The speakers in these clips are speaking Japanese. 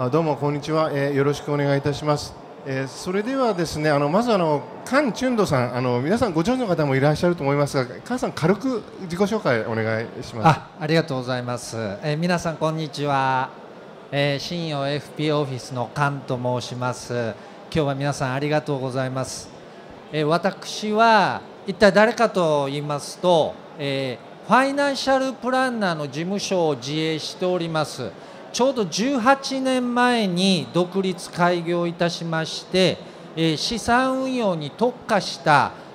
どうもこんにちは、よろしくお願いいたします。それではですね、まずカン・チュンドさん、皆さんご存知の方もいらっしゃると思いますが、カンさん軽く自己紹介お願いします。 ありがとうございます。皆さんこんにちは。信用 FP オフィスのカンと申します。今日は皆さんありがとうございます。私は一体誰かと言いますと、ファイナンシャルプランナーの事務所を自営しております。ちょうど18年前に独立開業いたしまして、資産運用に特化した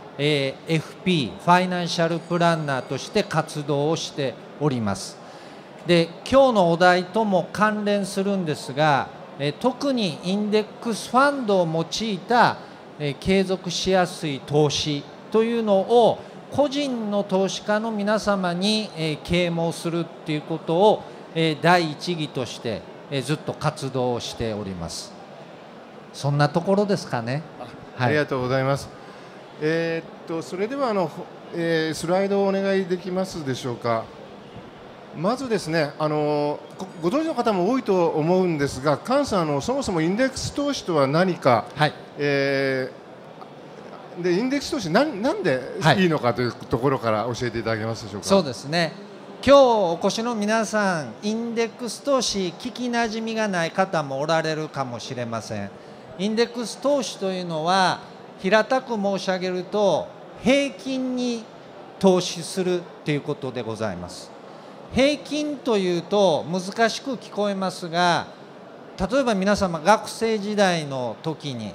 、FP ファイナンシャルプランナーとして活動をしております。で、今日のお題とも関連するんですが、特にインデックスファンドを用いた、継続しやすい投資というのを個人の投資家の皆様に、啓蒙するっていうことを第一義としてずっと活動をしております。そんなところですかね。 ありがとうございます。それではスライドをお願いできますでしょうか。まずですね、ご存知の方も多いと思うんですが、カンさん、そもそもインデックス投資とは何か、 はい、 でインデックス投資なんでいいのかというところから教えていただけますでしょうか。 そうですね。今日お越しの皆さん、インデックス投資聞きなじみがない方もおられるかもしれません。インデックス投資というのは平たく申し上げると平均に投資するということでございます。平均というと難しく聞こえますが、例えば皆様学生時代の時に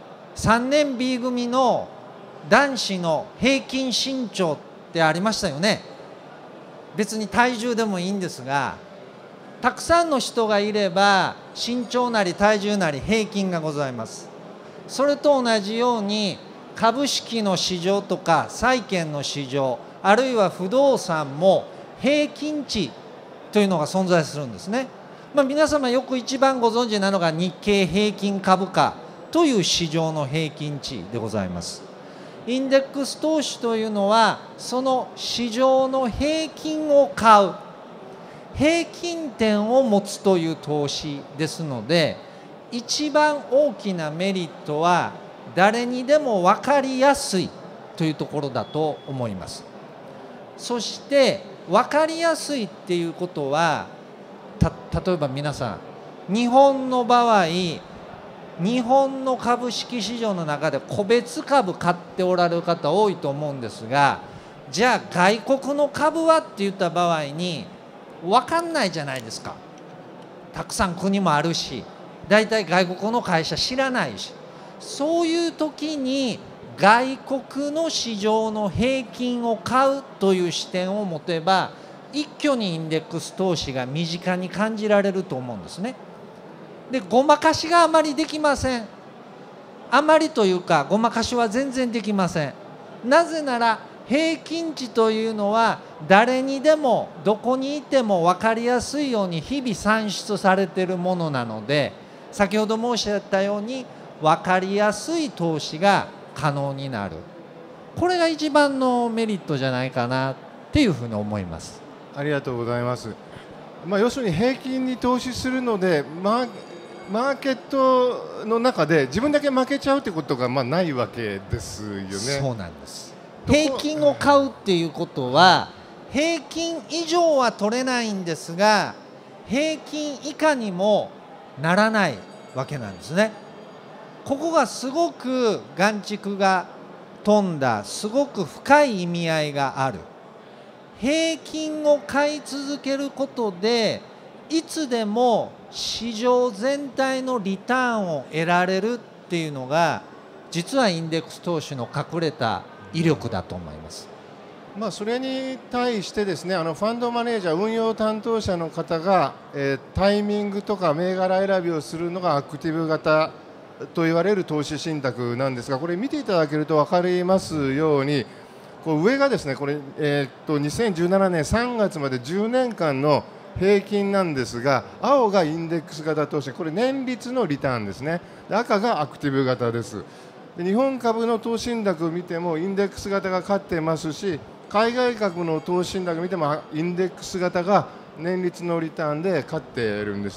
3年 B 組の男子の平均身長ってありましたよね。別に体重でもいいんですが、たくさんの人がいれば身長なり体重なり平均がございます。それと同じように株式の市場とか債券の市場、あるいは不動産も平均値というのが存在するんですね。皆様よく一番ご存知なのが日経平均株価という市場の平均値でございます。インデックス投資というのはその市場の平均を買う、平均点を持つという投資ですので、一番大きなメリットは誰にでも分かりやすいというところだと思います。そして分かりやすいっていうことは、例えば皆さん、日本の場合日本の株式市場の中で個別株買っておられる方多いと思うんですが、じゃあ外国の株はって言った場合に分かんないじゃないですか。たくさん国もあるし、大体外国の会社知らないし、そういう時に外国の市場の平均を買うという視点を持てば、一挙にインデックス投資が身近に感じられると思うんですね。で、ごまかしがあまりできません。あまりというか、ごまかしは全然できません。なぜなら平均値というのは誰にでもどこにいても分かりやすいように日々算出されているものなので、先ほど申し上げたように分かりやすい投資が可能になる。これが一番のメリットじゃないかなっていうふうに思います。 ありがとうございます。要するに平均に投資するので、マーケットの中で自分だけ負けちゃうってことがないわけですよね。 そうなんです。平均を買うっていうことは平均以上は取れないんですが、平均以下にもならないわけなんですね。ここがすごく眼蓄が飛んだ、すごく深い意味合いがある。平均を買い続けることでいつでも市場全体のリターンを得られるっていうのが、実はインデックス投資の隠れた威力だと思います。 それに対してですね、ファンドマネージャー、運用担当者の方が、タイミングとか銘柄選びをするのがアクティブ型と言われる投資信託なんですが、これ見ていただけると分かりますように、上がですね、これ、2017年3月まで10年間の平均なんですが、青がインデックス型投資、これ年率のリターンですね。赤がアクティブ型です。で、日本株の投資信託を見てもインデックス型が勝ってますし、海外株の投資信託を見てもインデックス型が年率のリターンで勝っているんですね。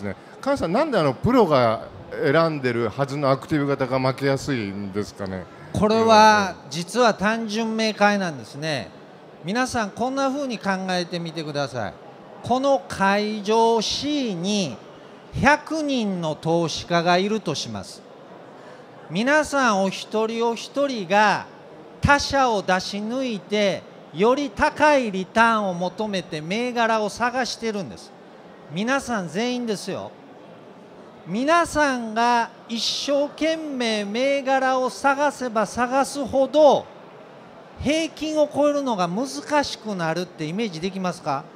菅さん、なんでプロが選んでるはずのアクティブ型が負けやすいんですかね。 これは実は単純明快なんですね。皆さんこんな風に考えてみてください。この会場 C に100人の投資家がいるとします。皆さんお一人お一人が他社を出し抜いてより高いリターンを求めて銘柄を探してるんです。皆さん全員ですよ。皆さんが一生懸命銘柄を探せば探すほど平均を超えるのが難しくなるってイメージできますか？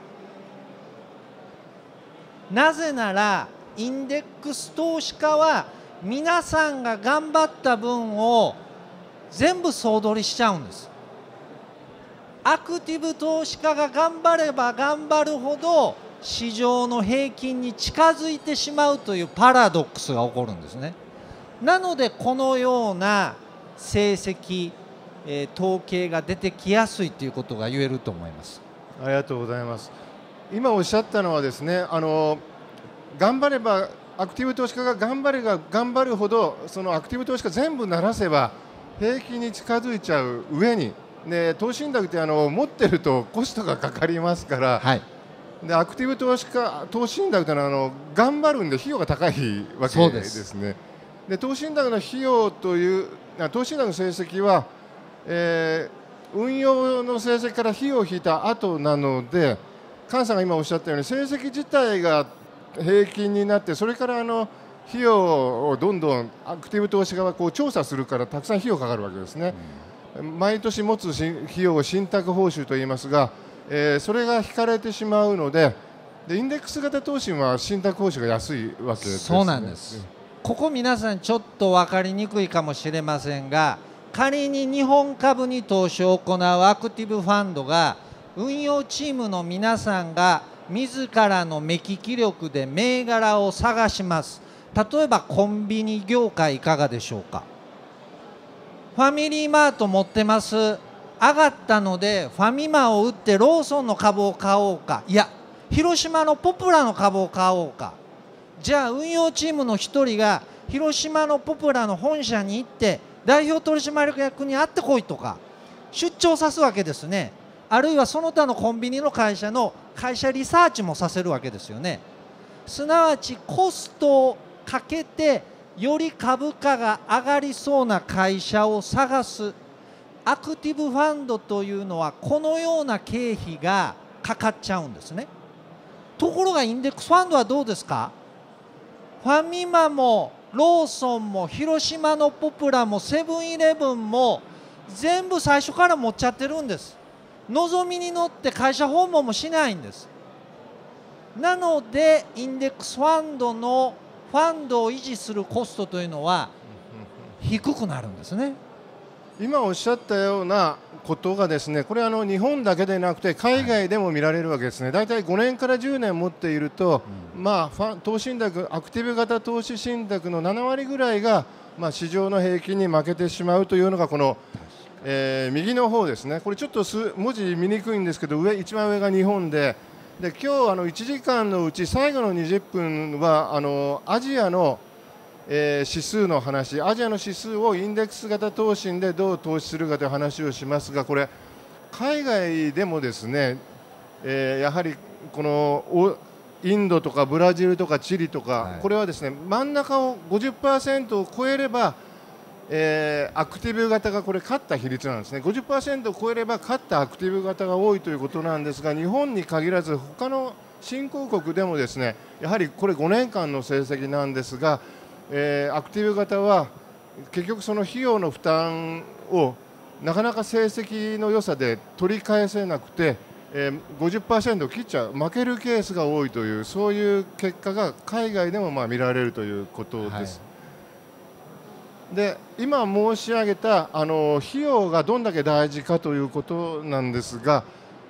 なぜならインデックス投資家は皆さんが頑張った分を全部総取りしちゃうんです。アクティブ投資家が頑張れば頑張るほど市場の平均に近づいてしまうというパラドックスが起こるんですね。なのでこのような成績、統計が出てきやすいということが言えると思います。 ありがとうございます。今おっしゃったのはですね、頑張ればアクティブ投資家が頑張れば頑張るほどそのアクティブ投資家全部ならせば平均に近づいちゃう上に、で投資信託って持ってるとコストがかかりますから、 はい、 でアクティブ投資信託というのは頑張るんで費用が高いわけですね。で投資信託の費用という投資信託の成績は、運用の成績から費用を引いた後なので、菅さんが今おっしゃったように成績自体が平均になって、それから費用をどんどんアクティブ投資家は調査するからたくさん費用かかるわけですね。毎年持つ費用を信託報酬と言いますが、それが引かれてしまうので、インデックス型投資は信託報酬が安いわけですね。 そうなんです。ここ皆さんちょっと分かりにくいかもしれませんが、仮に日本株に投資を行うアクティブファンドが運用チームの皆さんが自らの目利き力で銘柄を探します。例えばコンビニ業界いかがでしょうか。ファミリーマート持ってます。上がったのでファミマを売ってローソンの株を買おうか、いや広島のポプラの株を買おうか。じゃあ運用チームの一人が広島のポプラの本社に行って代表取締役に会ってこいとか出張さすわけですね。あるいはその他のコンビニの会社の会社リサーチもさせるわけですよね。すなわちコストをかけてより株価が上がりそうな会社を探す。アクティブファンドというのはこのような経費がかかっちゃうんですね。ところがインデックスファンドはどうですか。ファミマもローソンも広島のポプラもセブンイレブンも全部最初から持っちゃってるんです。望みに乗って会社訪問もしないんです。なのでインデックスファンドのファンドを維持するコストというのは低くなるんですね。 今おっしゃったようなことがですね、これは日本だけでなくて海外でも見られるわけですね。だいたい5年から10年持っていると、投資信託アクティブ型投資信託の7割ぐらいが、市場の平均に負けてしまうというのがこの、右の方ですね。これちょっと文字見にくいんですけど、一番上が日本で、今日1時間のうち最後の20分はアジアの指数の話、アジアの指数をインデックス型投信でどう投資するかという話をしますが、これ海外でもですね、やはりこのインドとかブラジルとかチリとか、これはですね真ん中を 50% を超えれば、アクティブ型がこれ勝った比率なんですね。 50% を超えれば勝ったアクティブ型が多いということなんですが、日本に限らず他の新興国でもですね、やはりこれ5年間の成績なんですが、アクティブ型は結局その費用の負担をなかなか成績の良さで取り返せなくて、50% を切っちゃう、負けるケースが多いという、そういう結果が海外でも見られるということです。で今申し上げた費用がどんだけ大事かということなんですが、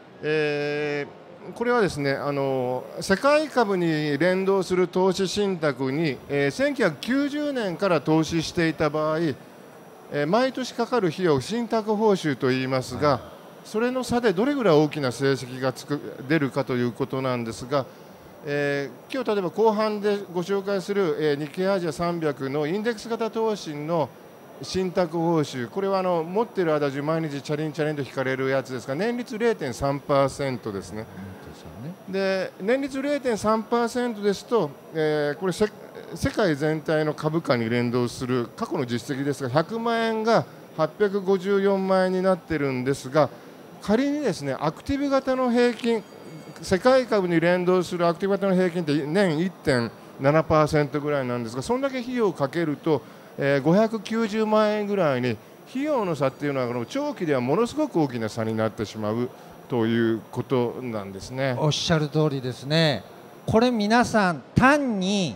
これはですね世界株に連動する投資信託に、1990年から投資していた場合、毎年かかる費用信託報酬といいますが、それの差でどれぐらい大きな成績が出るかということなんですが、 今日例えば後半でご紹介する、日経アジア300のインデックス型投信の信託報酬、これは持っている間中毎日チャリンチャリンと引かれるやつですが、年率 0.3% ですね。で年率 0.3% ですと、これ世界全体の株価に連動する過去の実績ですが、100万円が854万円になっているんですが、仮にですねアクティブ型の平均、世界株に連動するアクティブ型の平均って年 1.7% ぐらいなんですが、そんだけ費用をかけると、590万円ぐらいに、費用の差っていうのは長期ではものすごく大きな差になってしまうということなんですね。 おっしゃる通りですね。これ皆さん単に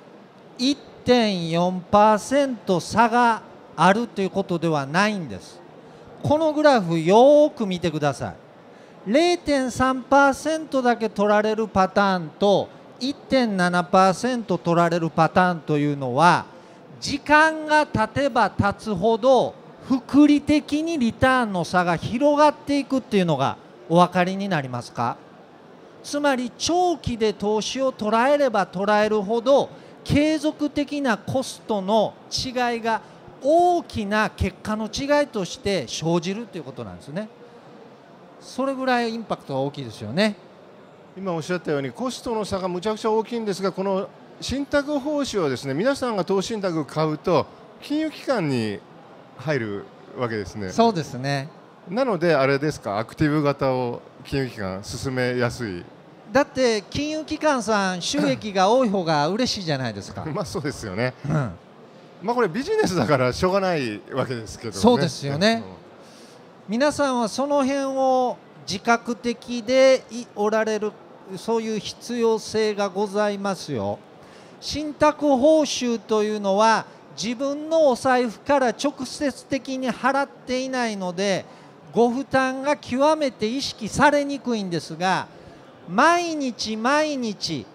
1.4% 差があるということではないんです。このグラフよーく見てください。 0.3% だけ取られるパターンと 1.7% 取られるパターンというのは、時間が経てば経つほど複利的にリターンの差が広がっていくっていうのがお分かりになりますか？つまり長期で投資を捉えれば捉えるほど継続的なコストの違いが大きな結果の違いとして生じるということなんですね。それぐらいインパクトが大きいですよね。 今おっしゃったようにコストの差がむちゃくちゃ大きいんですが、この信託報酬はですね、皆さんが投資信託を買うと金融機関に入るわけですね。 そうですね。 なのであれですか、アクティブ型を金融機関進めやすい。 だって金融機関さん収益が多い方が嬉しいじゃないですか。 まあそうですよね。 うん、 まあこれビジネスだからしょうがないわけですけどね。 そうですよね。皆さんはその辺を自覚的でおられる、そういう必要性がございますよ。信託報酬というのは自分のお財布から直接的に払っていないので、ご負担が極めて意識されにくいんですが、毎日毎日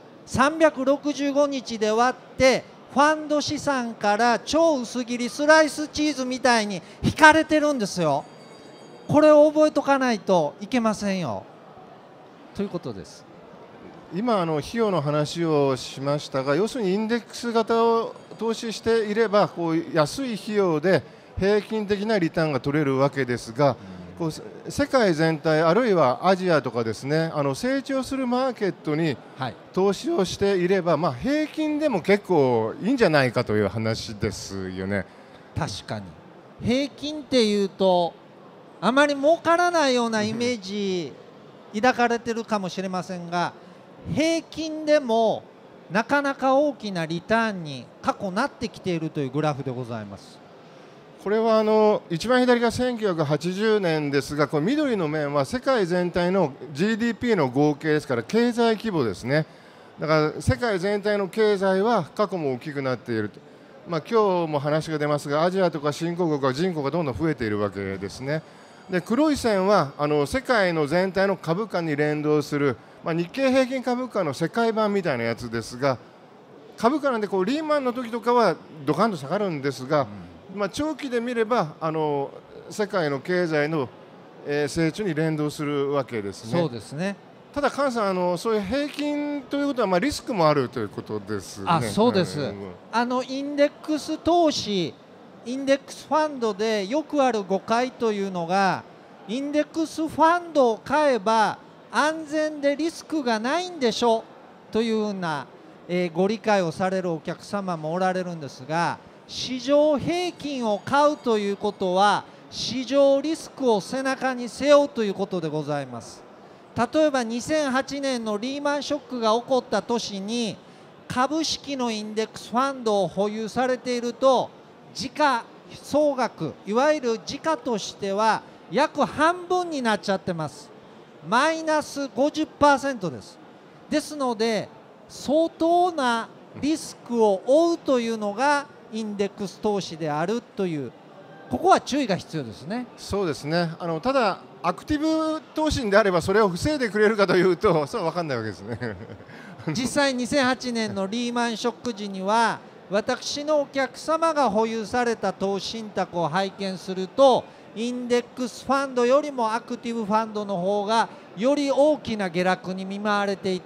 365日で割ってファンド資産から超薄切りスライスチーズみたいに引かれてるんですよ。これを覚えとかないといけませんよということです。 今費用の話をしましたが、要するにインデックス型を投資していればこう安い費用で平均的なリターンが取れるわけですが、こう世界全体あるいはアジアとかですね、成長するマーケットに投資をしていれば、まあ、平均でも結構いいんじゃないかという話ですよね。 確かに平均っていうとあまり儲からないようなイメージ抱かれてるかもしれませんが、平均でもなかなか大きなリターンに過去なってきているというグラフでございます。 これは一番左が1980年ですが、この緑の面は世界全体の GDP の合計ですから経済規模ですね。だから世界全体の経済は過去も大きくなっていると、まあ、今日も話が出ますがアジアとか新興国は人口がどんどん増えているわけですね。で黒い線は世界の全体の株価に連動する、まあ、日経平均株価の世界版みたいなやつですが、株価なんでこうリーマンの時とかはドカンと下がるんですが、まあ、長期で見れば世界の経済の成長に連動するわけですね。 そうですね。 ただ菅さんそういう平均ということはまあリスクもあるということですね。 あ、そうです。インデックス投資、インデックスファンドでよくある誤解というのが、インデックスファンドを買えば安全でリスクがないんでしょというような、ご理解をされるお客様もおられるんですが、市場平均を買うということは市場リスクを背中に背負うということでございます。例えば2008年のリーマンショックが起こった年に株式のインデックスファンドを保有されていると、時価総額、いわゆる時価としては約半分になっちゃってます。マイナス 50% です。ですので相当なリスクを負うというのがインデックス投資であるという、ここは注意が必要ですね。 そうですね。ただアクティブ投資であればそれを防いでくれるかというとそれは分かんないわけですね。 実際2008年のリーマンショック時には私のお客様が保有された投資信託を拝見すると、インデックスファンドよりもアクティブファンドの方がより大きな下落に見舞われていた。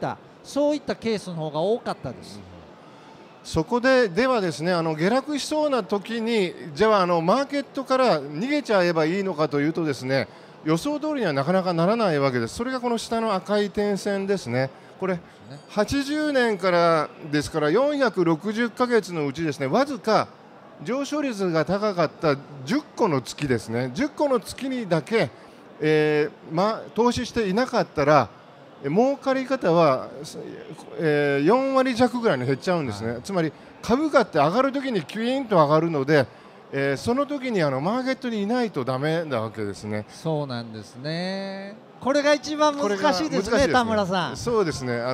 そういったケースの方が多かったです。 そこではですね、下落しそうな時にじゃあマーケットから逃げちゃえばいいのかというとですね、予想通りにはなかなかならないわけです。それがこの下の赤い点線ですね。これ80年からですから460ヶ月のうちですね、わずか上昇率が高かった10個の月ですね、10個の月にだけ、投資していなかったら儲かり方は、4割弱ぐらいに減っちゃうんですね、はい、つまり株価って上がるときにキュイーンと上がるので、その時にマーケットにいないとダメなわけですね。 そうなんですね。これが一番難しいですね、田村さん。 そうですね。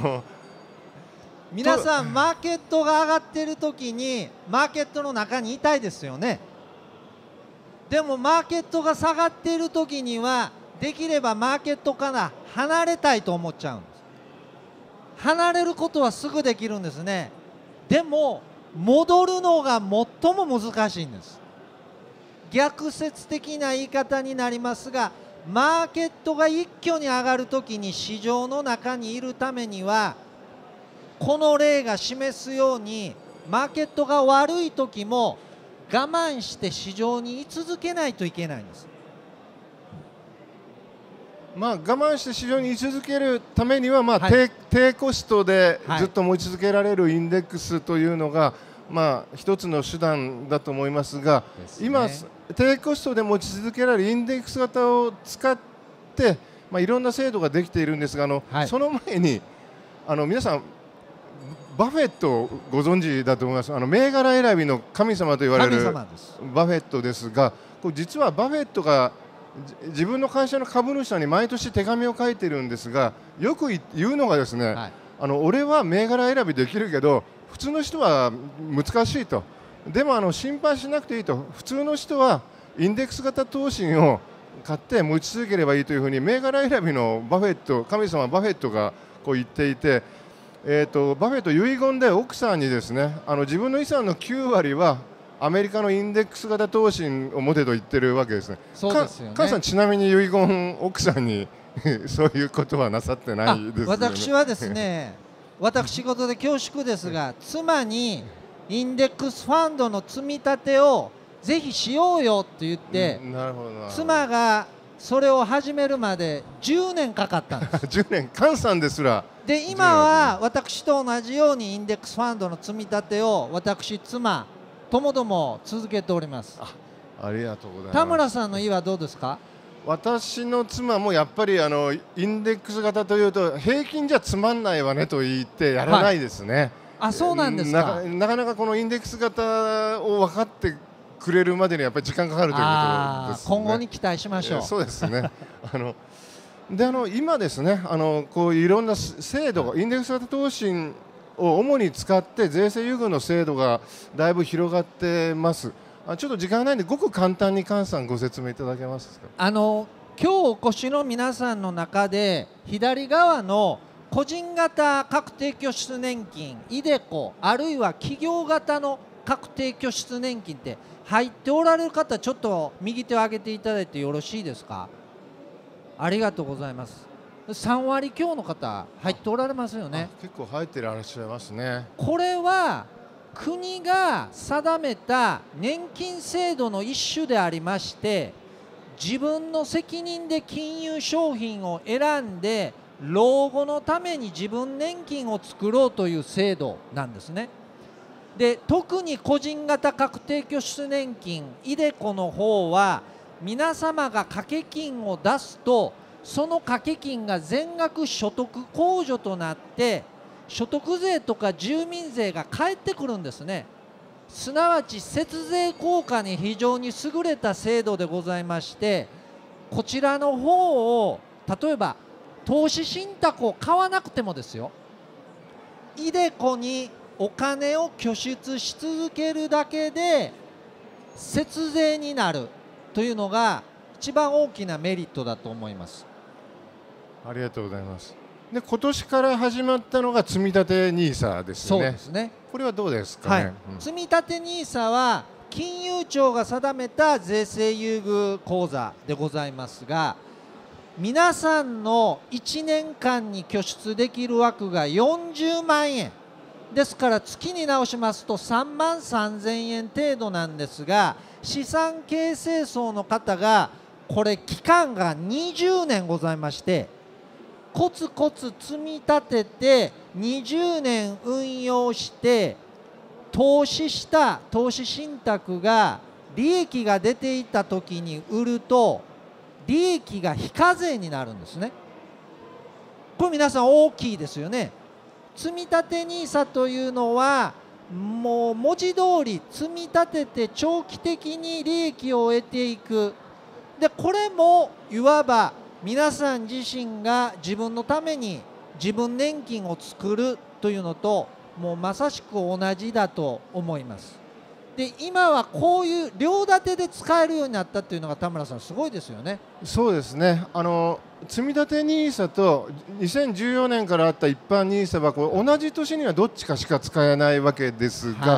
皆さんマーケットが上がっている時にマーケットの中にいたいですよね。でもマーケットが下がっている時にはできればマーケットから離れたいと思っちゃうんです。離れることはすぐできるんですね。でも戻るのが最も難しいんです。逆説的な言い方になりますが、マーケットが一挙に上がるときに市場の中にいるためには、この例が示すようにマーケットが悪いときも我慢して市場に居続けないといけないんです。 我慢して市場に居続けるためには、はい、低コストでずっと持ち続けられるインデックスというのが、一つの手段だと思いますが、今低コストで持ち続けられるインデックス型を使って、いろんな制度ができているんですが、その前に皆さんバフェットをご存知だと思います。銘柄選びの神様と言われるバフェットですが、これ実はバフェットが自分の会社の株主さんに毎年手紙を書いてるんですが、よく言うのがですね、俺は銘柄選びできるけど普通の人は難しいと、でも心配しなくていいと、普通の人はインデックス型投資を買って持ち続ければいいというふうに銘柄選びのバフェット、神様バフェットがこう言っていて、バフェット遺言で奥さんにですね、自分の遺産の9割はアメリカのインデックス型投資を持てと言ってるわけですね。 そうですよね。 菅さん、ちなみに遺言奥さんにそういうことはなさってないですよね。 私はですね、私事で恐縮ですが、妻にインデックスファンドの積み立てをぜひしようよって言って、妻がそれを始めるまで10年かかったんです 10年、菅さんですら。 で今は私と同じようにインデックスファンドの積み立てを私、妻ともども続けております。 ありがとうございます。 田村さんの家はどうですか？ 私の妻もやっぱりインデックス型というと平均じゃつまんないわねと言ってやらないですね。 そうなんですか。 なかなかこのインデックス型を分かってくれるまでにやっぱり時間かかるということですね。 今後に期待しましょう。 そうですね。で今ですね、こういろんな制度がインデックス型投資を主に使って税制優遇の制度がだいぶ広がってます。ちょっと時間がないのでごく簡単に菅さんご説明いただけますか。 今日お越しの皆さんの中で左側の個人型確定拠出年金iDeCo、あるいは企業型の確定拠出年金って入っておられる方、ちょっと右手を挙げていただいてよろしいですか。ありがとうございます。3割強の方入っておられますよね。 結構入ってらっしゃいますね。 これは国が定めた年金制度の一種でありまして、自分の責任で金融商品を選んで老後のために自分年金を作ろうという制度なんですね。で、特に個人型確定拠出年金iDeCoの方は、皆様が掛け金を出すとその掛け金が全額所得控除となって所得税とか住民税が返ってくるんですね。すなわち節税効果に非常に優れた制度でございまして、こちらの方を例えば投資信託を買わなくてもですよ、iDeCoにお金を拠出し続けるだけで節税になるというのが一番大きなメリットだと思います。 ありがとうございます。で、今年から始まったのが積立 NISA ですね。 そうですね。 これはどうですかね。 積立 NISA は金融庁が定めた税制優遇口座でございますが、 皆さんの1年間に拠出できる枠が40万円ですから、月に直しますと3万3000円程度なんですが、資産形成層の方がこれ期間が20年ございまして、コツコツ積み立てて20年運用して投資した投資信託が利益が出ていた時に売ると利益が非課税になるんですね。これ皆さん大きいですよね。積立 NISA というのはもう文字通り積み立てて長期的に利益を得ていく。でこれもいわば皆さん自身が自分のために自分年金を作るというのともうまさしく同じだと思います。で今はこういう両立てで使えるようになったというのが田村さんすごいですよね。 そうですね。積立 NISA と2014年からあった一般 NISA はこう同じ年にはどっちかしか使えないわけですが、はい、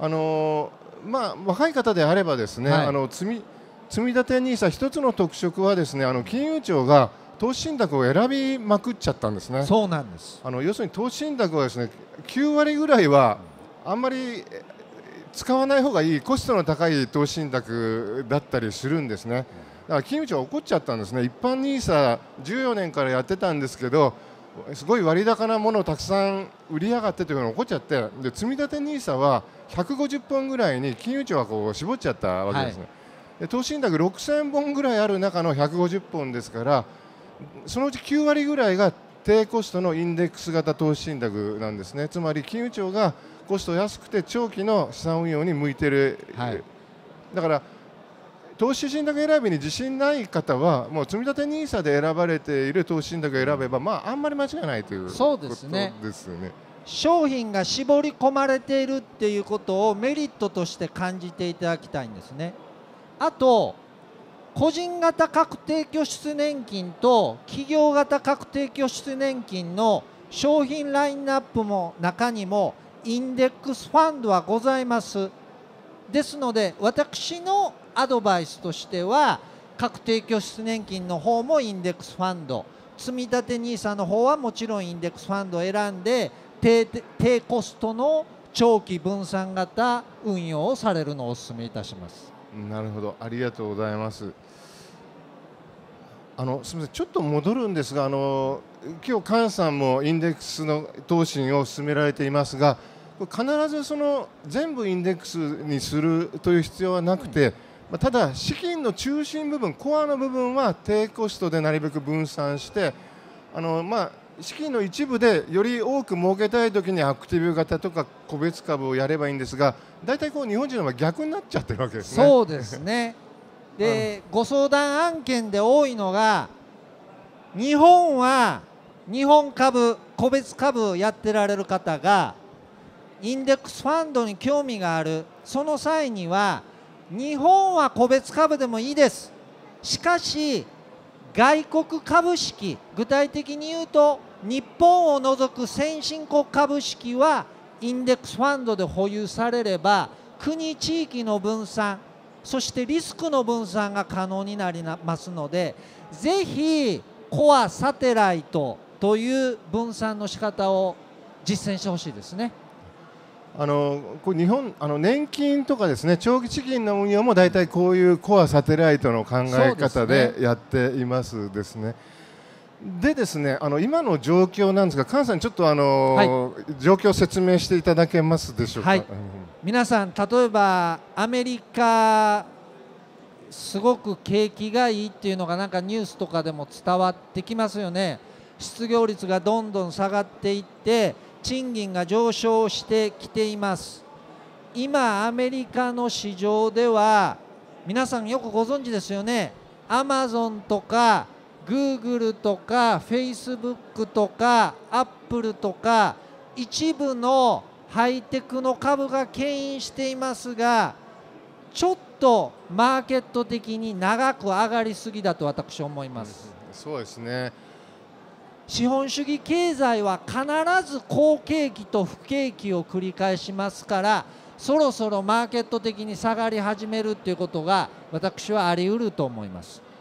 若い方であればですね、はい、積立 NISA 一つの特色はですね、金融庁が投資信託を選びまくっちゃったんですね。 そうなんです。 要するに投資信託はですね、9割ぐらいはあんまり使わない方がいいコストの高い投資信託だったりするんですね。だから金融庁は怒っちゃったんですね。一般 NISA 14年からやってたんですけど、すごい割高なものをたくさん売りやがってというのが起こっちゃって、で積立 NISA は150本ぐらいに金融庁はこう絞っちゃったわけですね。はい、で投資信託6000本ぐらいある中の150本ですから、そのうち9割ぐらいが低コストのインデックス型投資信託なんですね。つまり金融庁がコスト安くて長期の資産運用に向いている、はい、だから投資信託選びに自信ない方はもう積立 NISA で選ばれている投資信託を選べば、あんまり間違いないということですね。 商品が絞り込まれているっていうことをメリットとして感じていただきたいんですね。あと個人型確定拠出年金と企業型確定拠出年金の商品ラインナップも中にもインデックスファンドはございます。ですので私のアドバイスとしては確定拠出年金の方もインデックスファンド、積立 NISA の方はもちろんインデックスファンドを選んで低コストの長期分散型運用をされるのをお勧めいたします。 なるほど、ありがとうございます。すみません、ちょっと戻るんですが、今日菅さんもインデックスの投資を進められていますが、必ず全部インデックスにするという必要はなくて、ただ資金の中心部分、コアの部分は低コストでなるべく分散して、資金の一部でより多く儲けたいときにアクティブ型とか個別株をやればいいんですが、大体日本人の場合逆になっちゃってるわけですね。 そうですね。でご相談案件で多いのが、日本は日本株個別株やってられる方がインデックスファンドに興味がある、その際には日本は個別株でもいいです。しかし外国株式、具体的に言うと日本を除く先進国株式はインデックスファンドで保有されれば国地域の分散、そしてリスクの分散が可能になりますので、ぜひコアサテライトという分散の仕方を実践してほしいですね。 日本年金とかですね、長期資金の運用も大体こういうコアサテライトの考え方でやっていますですね。でですね、今の状況なんですが、菅さんちょっと状況を説明していただけますでしょうか。はい、 皆さん、例えばアメリカすごく景気がいいっていうのがなんかニュースとかでも伝わってきますよね。失業率がどんどん下がっていって賃金が上昇してきています。今アメリカの市場では皆さんよくご存知ですよね。アマゾンとかグーグルとかフェイスブックとかアップルとか一部のハイテクの株が牽引していますが、ちょっとマーケット的に長く上がりすぎだと私は思います。 そうですね。 資本主義経済は必ず好景気と不景気を繰り返しますから、そろそろマーケット的に下がり始めるということが私はあり得ると思います。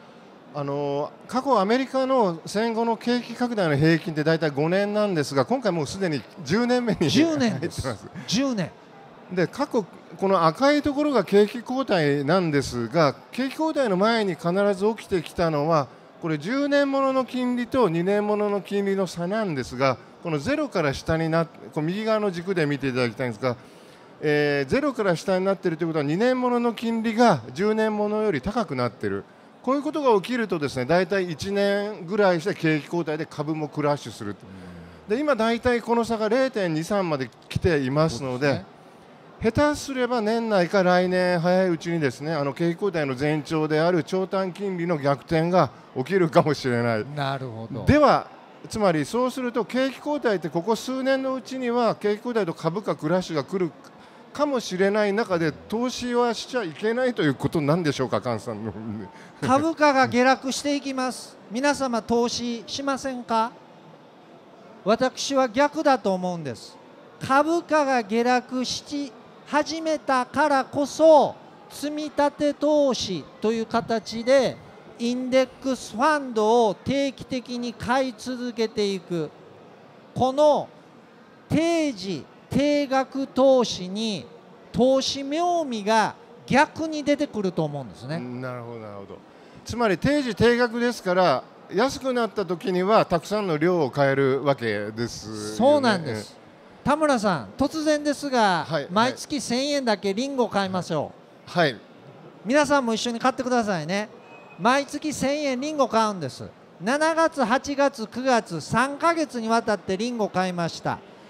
過去アメリカの戦後の景気拡大の平均って大体5年なんですが、今回もうすでに10年目に 10 入って年ですます。 10年で過去この赤いところが景気後退なんですが、景気後退の前に必ず起きてきたのはこれ10年ものの金利と2年ものの金利の差なんですが、このゼロから下になって、この右側の軸で見ていただきたいんですが、ゼロから下になっているということは2年ものの金利が10年ものより高くなっている。こういうことが起きるとですね、大体1年ぐらいして景気後退で株もクラッシュする。で今大体この差が 0.23 まで来ていますので、下手すれば年内か来年早いうちにですね、景気後退の前兆である長短金利の逆転が起きるかもしれない。 なるほど。 ではつまりそうすると景気後退ってここ数年のうちには景気後退と株価クラッシュが来るかもしれない中で投資はしちゃいけないということなんでしょうか、菅さんの株価が下落していきます。皆様投資しませんか？私は逆だと思うんです。株価が下落し始めたからこそ、積み立て投資という形でインデックスファンドを定期的に買い続けていく、この定時定額投資に投資妙味が逆に出てくると思うんですね。 なるほどなるほど。つまり定時定額ですから、安くなった時にはたくさんの量を買えるわけですよね。 そうなんです。田村さん、突然ですが、 はい、 毎月1000円だけリンゴを買いましょう。はい。 皆さんも一緒に買ってくださいね。毎月1000円リンゴ買うんです。7月、8月、9月、3ヶ月にわたってリンゴ買いました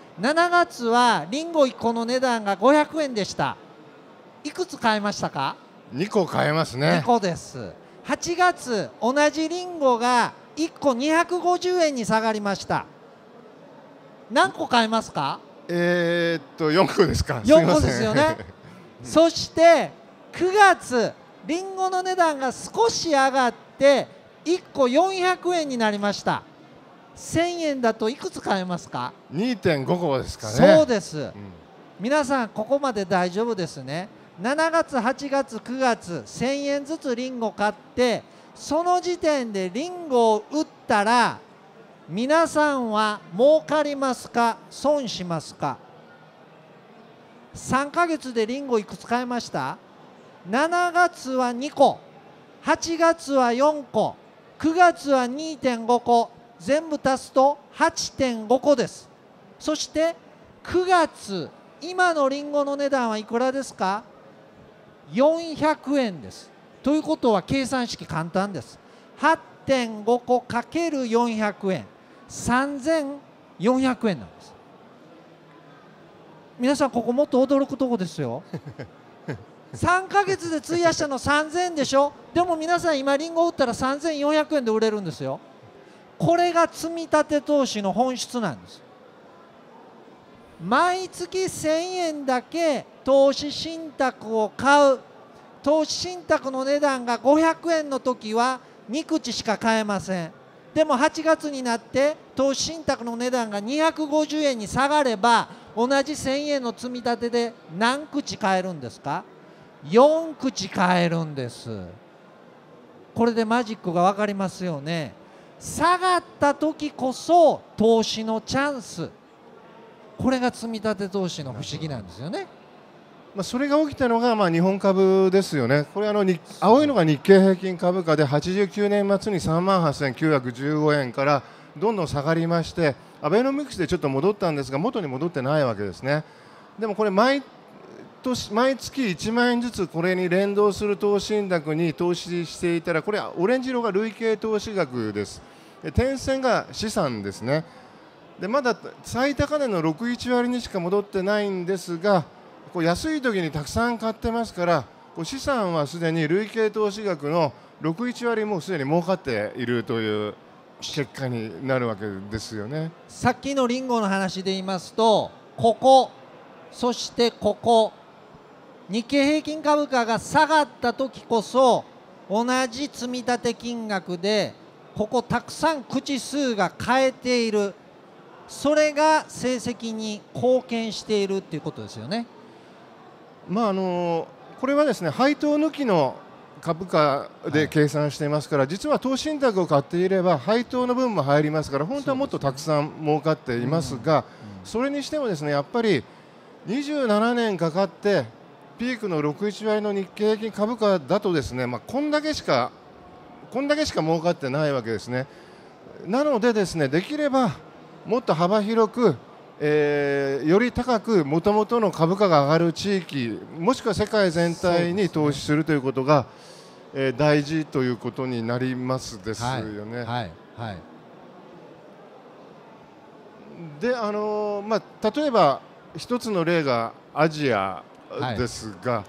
。7月はリンゴ1個の値段が500円でした。いくつ買いましたか ？2個買えますね。 2個です。8月、同じリンゴが1個250円に下がりました。何個買えますか ？4個ですか。 4個ですよね。そして9月、リンゴの値段が少し上がって1個400円になりました。1000円だといくつ買えますか？ 2.5 個ですかね。 そうです、皆さんここまで大丈夫ですね。7月、8月、9月1000円ずつリンゴ買って、その時点でリンゴを売ったら皆さんは儲かりますか、損しますか？3ヶ月でリンゴいくつ買いました？ 7 月は2個、8月は4個、9月は 2.5 個、全部足すと 8.5 個です。そして9月、今のリンゴの値段はいくらですか？400円です。ということは計算式簡単です。8.5 個かける400円、3400円なんです。皆さんここもっと驚くとこですよ。3ヶ月で費やしたの3000円でしょ。でも皆さん今リンゴ売ったら3400円で売れるんですよ。これが積み立て投資の本質なんです。毎月1000円だけ投資信託を買う。投資信託の値段が500円の時は2口しか買えません。でも8月になって投資信託の値段が250円に下がれば、同じ1000円の積み立てで何口買えるんですか？4口買えるんです。これでマジックが分かりますよね。下がった時こそ投資のチャンス。これが積み立て投資の不思議なんですよね。 それが起きたのが日本株ですよね。これ青いのが日経平均株価で、89年末に38,915円からどんどん下がりまして、アベノミクスでちょっと戻ったんですが、元に戻ってないわけですね。でもこれ毎月1万円ずつこれに連動する投資信託に投資していたら、これオレンジ色が累計投資額です。点線が資産ですね。でまだ最高値の6、1割にしか戻ってないんですが、安い時にたくさん買ってますから、資産はすでに累計投資額の6、1割もすでに儲かっているという結果になるわけですよね。 さっきのリンゴの話で言いますと、ここ、そしてここ、日経平均株価が下がった時こそ同じ積み立て金額でここたくさん口数が変えている、それが成績に貢献しているっていうことですよね。 これはですね、配当抜きの株価で計算していますから、実は投資信託を買っていれば配当の分も入りますから、本当はもっとたくさん儲かっていますが、それにしてもですね、やっぱり27年かかってピークの6、1割の日経平均株価だとですね、こんだけしか儲かってないわけですね。なのでですね、できればもっと幅広く、より高くもともとの株価が上がる地域、もしくは世界全体に投資するということが、大事ということになりますですよね。で、例えば一つの例がアジアですが、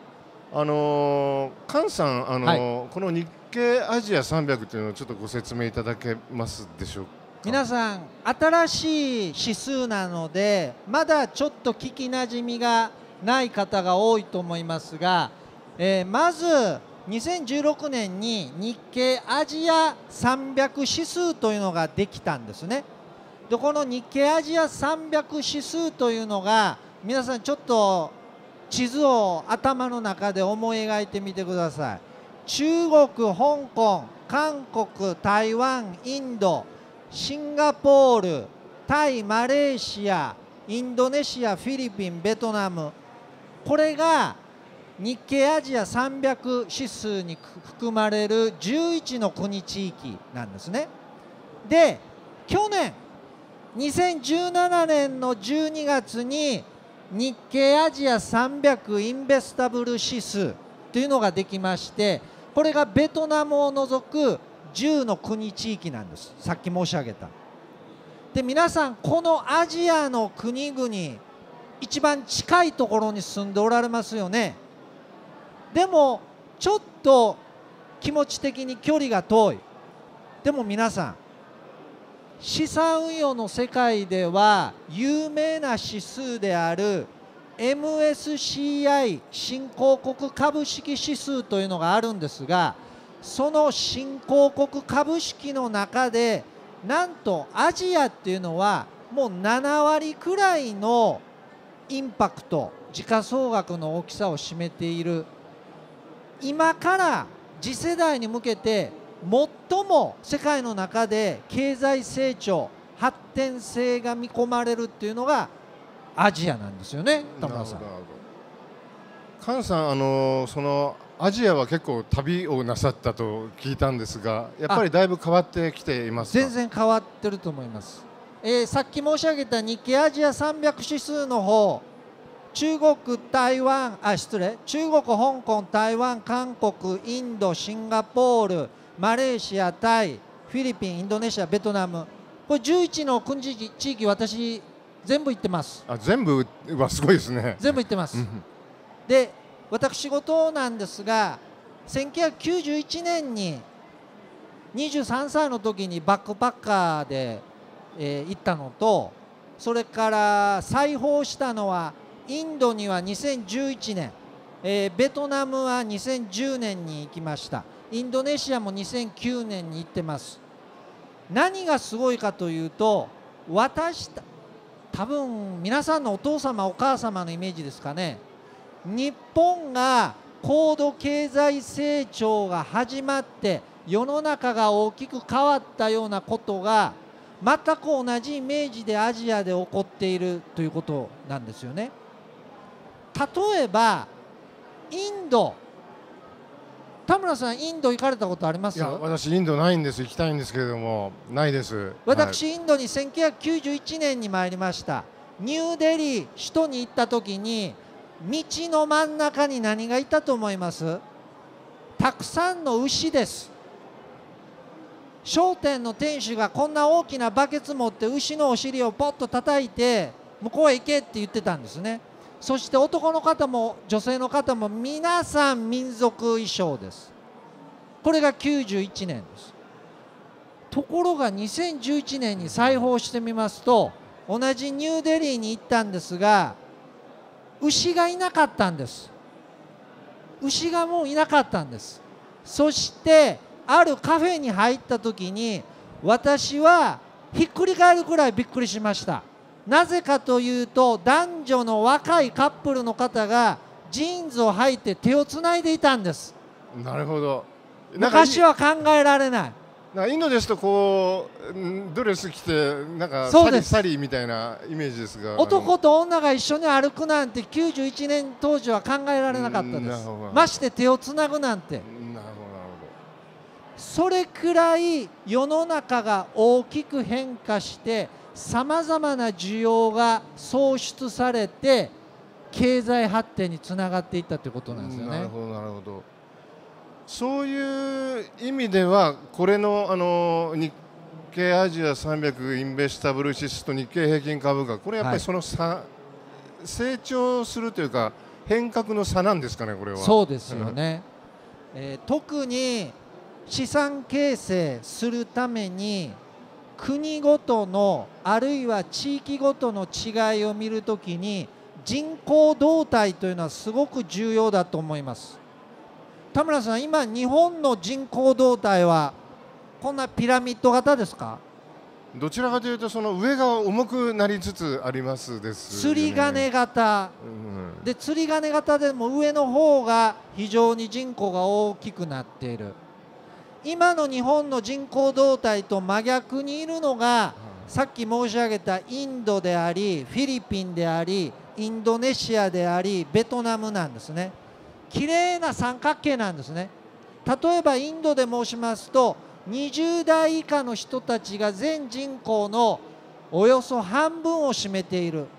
菅さん、この日経アジア300というのをちょっとご説明いただけますでしょうか。 皆さん、新しい指数なのでまだちょっと聞きなじみがない方が多いと思いますが、まず2016年に日経アジア300指数というのができたんですね。でこの日経アジア300指数というのが、皆さんちょっと地図を頭の中で思い描いてみてください。中国、香港、韓国、台湾、インド、シンガポール、タイ、マレーシア、インドネシア、フィリピン、ベトナム、これが日経アジア300指数に含まれる11の国地域なんですね。で、去年2017年の12月に日経アジア300インベスタブル指数というのができまして、これがベトナムを除く10の国地域なんです。さっき申し上げた。で、皆さんこのアジアの国々一番近いところに住んでおられますよね。でもちょっと気持ち的に距離が遠い。でも皆さん、資産運用の世界では有名な指数である MSCI 新興国株式指数というのがあるんですが、その新興国株式の中でなんとアジアっていうのはもう7割くらいのインパクト、時価総額の大きさを占めている。今から次世代に向けて最も世界の中で経済成長発展性が見込まれるっていうのがアジアなんですよね、田村さん。 菅さん、そのアジアは結構旅をなさったと聞いたんですが、やっぱりだいぶ変わってきていますか。 全然変わってると思います。さっき申し上げた日経アジア300指数の方、中国、台湾、中国、香港、台湾、韓国、インド、シンガポール、マレーシア、タイ、フィリピン、インドネシア、ベトナム、これ11の国地域、私全部行ってます。 全部はすごいですね。 全部行ってます。で、私事なんですが、1991年に23歳の時にバックパッカーで、行ったのと、それから再訪したのはインドには2011年、ベトナムは2010年に行きました。インドネシアも2009年に行ってます。何がすごいかというと、多分皆さんのお父様お母様のイメージですかね。日本が高度経済成長が始まって世の中が大きく変わったようなことが全く同じイメージでアジアで起こっているということなんですよね。例えばインド、田村さんインド行かれたことあります？ いや、私インドないんです。行きたいんですけれどもないです。 私、インドに1991年に参りました。ニューデリー首都に行った時に道の真ん中に何がいたと思います？たくさんの牛です。商店の店主がこんな大きなバケツ持って牛のお尻をポッと叩いて向こうへ行けって言ってたんですね。そして男の方も女性の方も皆さん民族衣装です。これが91年です。ところが2011年に再訪してみますと、同じニューデリーに行ったんですが、牛がいなかったんです。牛がもういなかったんです。そしてあるカフェに入った時に私はひっくり返るくらいびっくりしました。なぜかというと、男女の若いカップルの方がジーンズを履いて手をつないでいたんです。 なるほど。 昔は考えられない。 なんかインドですとこうドレス着てなんかそうですサリーみたいなイメージですが、 男と女が一緒に歩くなんて91年当時は考えられなかったです。まして手をつなぐなんて。 なるほどなるほそれくらい世の中が大きく変化してさまざまな需要が創出されて経済発展につながっていったということなんですよね。 なるほどなるほど。そういう意味ではこれの日経アジア300インベスタブル指数と日経平均株価、これやっぱりその差、成長するというか変革の差なんですかね、これは。 そうですよね、特に資産形成するために国ごとのあるいは地域ごとの違いを見るときに人口動態というのはすごく重要だと思います。田村さん、今日本の人口動態はこんなピラミッド型ですか？ どちらかというとその上が重くなりつつありますですよね。 釣り鐘型、で釣り鐘型でも上の方が非常に人口が大きくなっている。今の日本の人口動態と真逆にいるのが、さっき申し上げたインドでありフィリピンでありインドネシアでありベトナムなんですね。綺麗な三角形なんですね。例えばインドで申しますと20代以下の人たちが全人口のおよそ半分を占めている。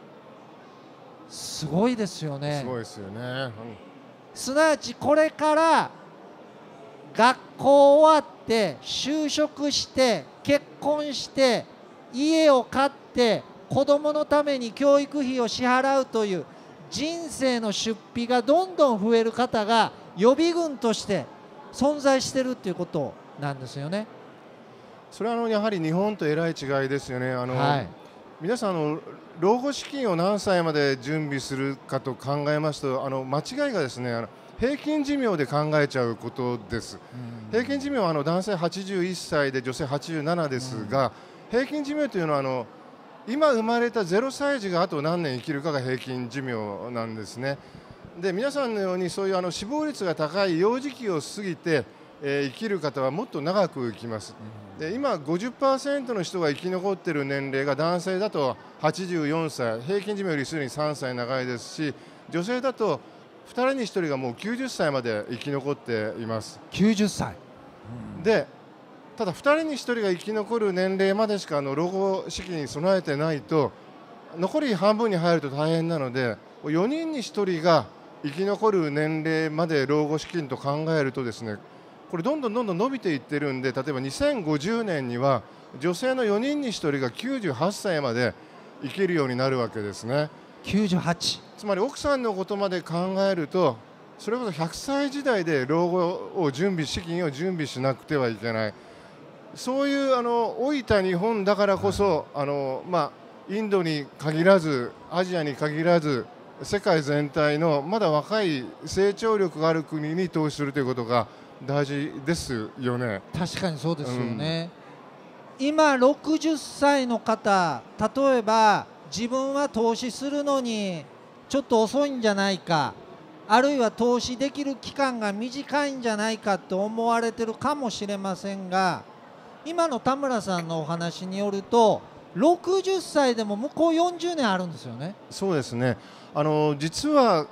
すごいですよね。 すごいですよね。 すなわちこれから学校終わって就職して結婚して家を買って子供のために教育費を支払うという人生の出費がどんどん増える方が予備軍として存在しているということなんですよね。 それはやはり日本とえらい違いですよね。皆さん老後資金を何歳まで準備するかと考えますと間違いがですね平均寿命で考えちゃうことです。平均寿命は男性81歳で女性87ですが、平均寿命というのは今生まれた0歳児があと何年生きるかが平均寿命なんですね。で皆さんのようにそういう死亡率が高い幼児期を過ぎて、生きる方はもっと長く生きます。で今 50% の人が生き残っている年齢が男性だと84歳、平均寿命よりすでに3歳長いですし、女性だと2人に1人がもう90歳まで生き残っています。 90歳、 でただ2人に1人が生き残る年齢までしか老後資金に備えてないと残り半分に入ると大変なので、4人に1人が生き残る年齢まで老後資金と考えるとですね、これどんどん伸びていってるんで、例えば2050年には女性の4人に1人が98歳まで生きるようになるわけですね。 98、 つまり奥さんのことまで考えるとそれこそ100歳時代で老後を資金を準備しなくてはいけない。そういう老いた日本だからこそインドに限らずアジアに限らず世界全体のまだ若い成長力がある国に投資するということが大事ですよね。 確かにそうですよね、今60歳の方、例えば自分は投資するのにちょっと遅いんじゃないか、あるいは投資できる期間が短いんじゃないかと思われてるかもしれませんが、今の田村さんのお話によると60歳でも向こう40年あるんですよね。 そうですね。実は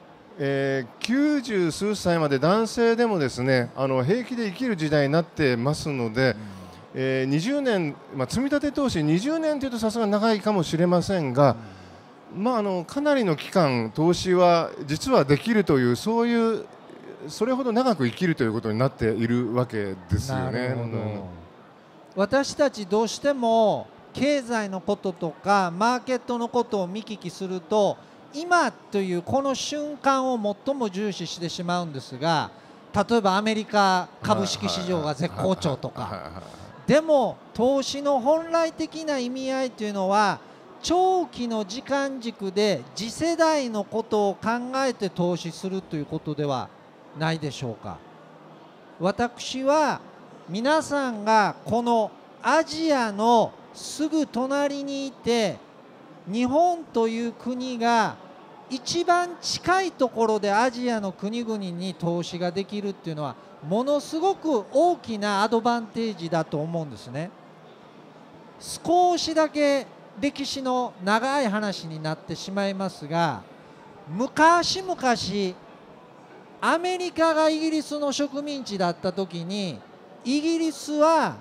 90数歳まで男性でもですね平気で生きる時代になってますので、20年、積み立て投資20年というとさすがに長いかもしれませんが、かなりの期間投資は実はできるというそういうそれほど長く生きるということになっているわけですよね。 私たちどうしても経済のこととかマーケットのことを見聞きすると今というこの瞬間を最も重視してしまうんですが、例えばアメリカ株式市場が絶好調とか、でも投資の本来的な意味合いというのは長期の時間軸で次世代のことを考えて投資するということではないでしょうか。私は皆さんがこのアジアのすぐ隣にいて日本という国が一番近いところでアジアの国々に投資ができるっていうのはものすごく大きなアドバンテージだと思うんですね。少しだけ歴史の長い話になってしまいますが、昔々アメリカがイギリスの植民地だった時に、イギリスは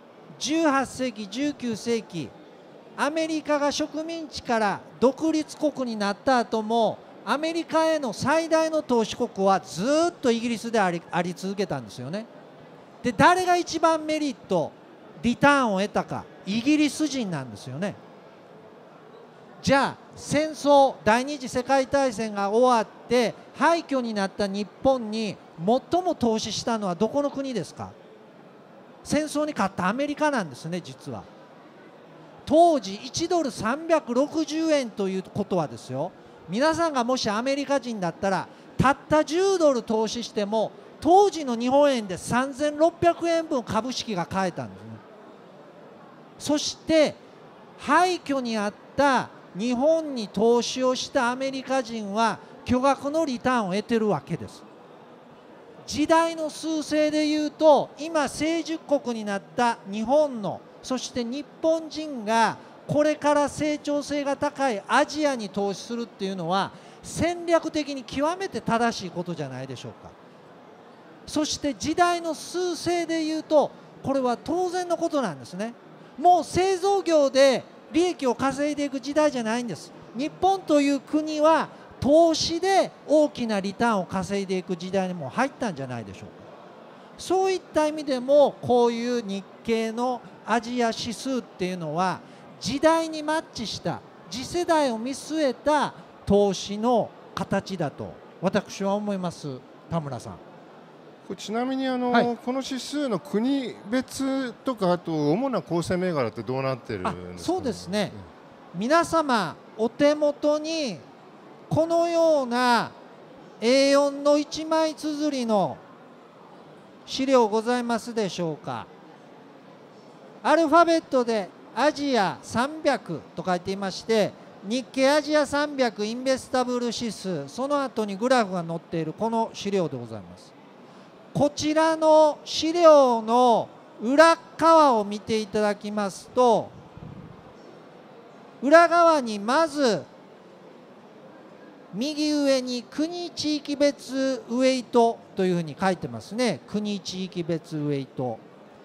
18世紀19世紀アメリカが植民地から独立国になった後もアメリカへの最大の投資国はずっとイギリスであり続けたんですよね。で、誰が一番メリットリターンを得たか、イギリス人なんですよね。じゃあ戦争、第二次世界大戦が終わって廃墟になった日本に最も投資したのはどこの国ですか？戦争に勝ったアメリカなんですね。実は当時1ドル360円ということはですよ、皆さんがもしアメリカ人だったらたった10ドル投資しても当時の日本円で3600円分株式が買えたんですね。そして廃墟にあった日本に投資をしたアメリカ人は巨額のリターンを得てるわけです。時代の趨勢でいうと今成熟国になった日本の、そして日本人がこれから成長性が高いアジアに投資するっていうのは戦略的に極めて正しいことじゃないでしょうか。そして時代の趨勢でいうとこれは当然のことなんですね。もう製造業で利益を稼いでいく時代じゃないんです。日本という国は投資で大きなリターンを稼いでいく時代にも入ったんじゃないでしょうか。そういった意味でもこういう日経のアジア指数っていうのは時代にマッチした次世代を見据えた投資の形だと私は思います。田村さん、 ちなみにはい、 この指数の国別とか、あと主な構成銘柄ってどうなってるんですかね？ そうですね、皆様お手元にこのような A4 の1枚綴りの資料ございますでしょうか。アルファベットでアジア300と書いていまして、日経アジア300インベスタブル指数、その後にグラフが載っているこの資料でございます。こちらの資料の裏側を見ていただきますと、裏側にまず右上に国地域別ウェイトというふうに書いてますね。国地域別ウェイト、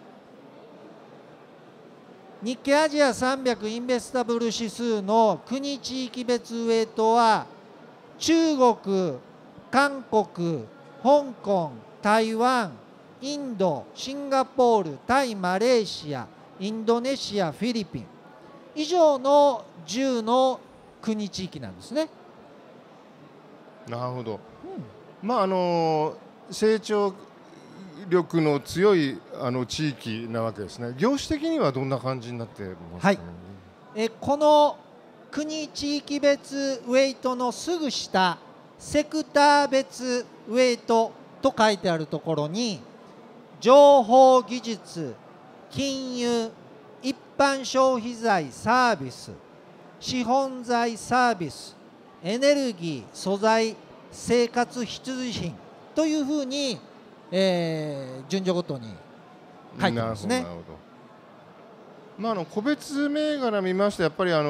日経アジア300インベスタブル指数の国地域別ウェイトは中国、韓国、香港、台湾、インド、シンガポール、タイ、マレーシア、インドネシア、フィリピン以上の10の国地域なんですね。 なるほど。まあ成長力の強い地域なわけですね。業種的にはどんな感じになってますかね？ はい、この国地域別ウェイトのすぐ下、セクター別ウェイトと書いてあるところに、情報技術、金融、一般消費財サービス、資本財サービス、エネルギー、素材、生活必需品というふうに、順序ごとに書いてますね。 なるほど。まあ個別銘柄見ますとやっぱり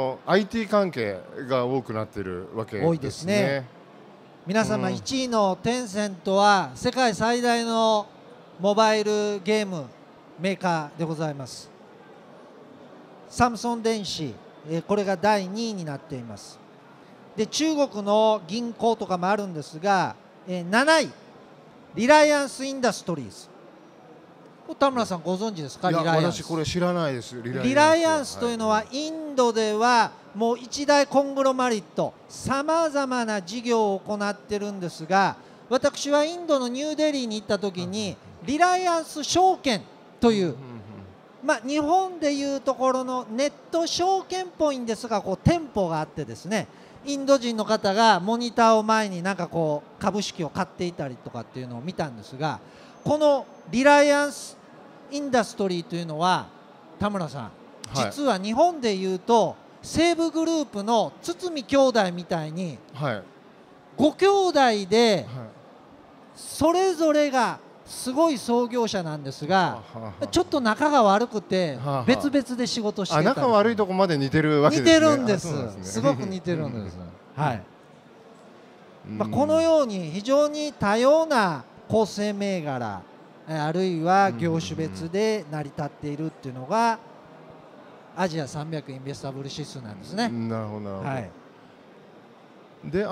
IT 関係が多くなっているわけですね。 多いですね。皆様、1位のテンセントは世界最大のモバイルゲームメーカーでございます。サムソン電子、これが第2位になっています。で、中国の銀行とかもあるんですが、7位リライアンスインダストリーズ。田村さんご存知ですか？リライアンス。 私これ知らないです。 リライアンスというのはインドではもう一大コングロマリット、さまざまな事業を行ってるんですが、私はインドのニューデリーに行った時にリライアンス証券という、日本でいうところのネット証券っぽいんですが、店舗があってですね、インド人の方がモニターを前に株式を買っていたりとかっていうのを見たんですが、このリライアンスインダストリーというのは田村さん、実は日本でいうと西武グループの堤兄弟みたいにはいご兄弟ではそれぞれがすごい創業者なんですが、 はあはあちょっと仲が悪くてはあはあ別々で仕事してたり仲悪いとこまで似てるわけ似ですね。 てるんです。 あそうなんすごく似てるんです。はい。 うんこのように非常に多様な構成銘柄あるいは業種別で成り立っているっていうのがアジア300インベスタブル指数なんですね。 なるほどなるほど。 はい。 で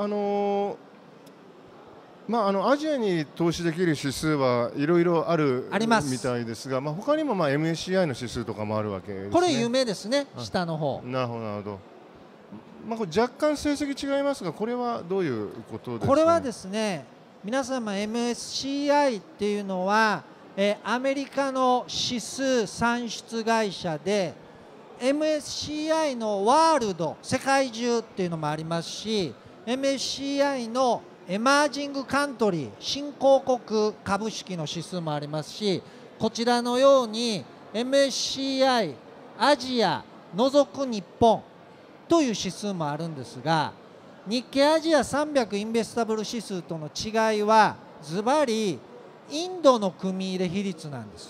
アジアに投資できる指数はいろいろあるありますみたいですが、他にもMSCI の指数とかもあるわけですね。 これ有名ですね。 はい下の方。 なるほどなるほど。これ若干成績違いますが、これはどういうことですか。 これはですね、皆様 MSCI っていうのは、アメリカの指数算出会社で MSCI のワールド世界中っていうのもありますし、 MSCI のエマージングカントリー新興国株式の指数もありますし、こちらのように MSCI アジア除く日本という指数もあるんですが、日経アジア300インベスタブル指数との違いはズバリインドの組入れ比率なんです。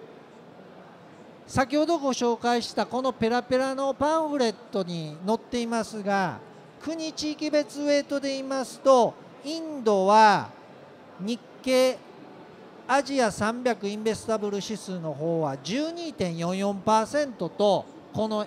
先ほどご紹介したこのペラペラのパンフレットに載っていますが、国地域別ウェイトで言いますと、インドは日経アジア300インベスタブル指数の方は 12.44% と、この